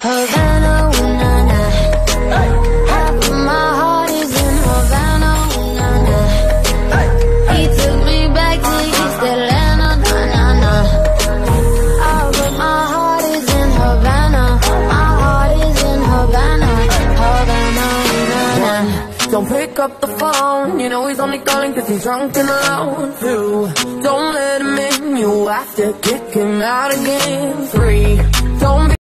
Havana, ooh, na, na. Half of my heart is in Havana, ooh, na, na. He took me back to East Atlanta, na, na, na. Oh, but my heart is in Havana. My heart is in Havana, Havana, ooh, na, na. Don't pick up the phone, you know he's only calling 'cause he's drunk and alone. 2, don't let him in, you have to kick him out again. 3, don't be